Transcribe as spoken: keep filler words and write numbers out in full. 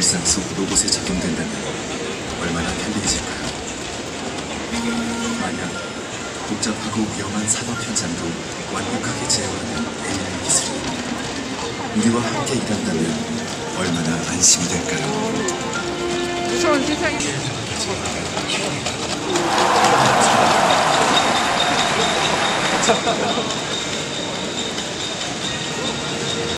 일상 속 로봇에 적용된다면 얼마나 편리해질까요? 만약 복잡하고 위험한 산업 현장도 완벽하게 제어하는 에이아이 기술이 우리와 함께 일한다면 얼마나 안심이 될까요? 무서운 세상이.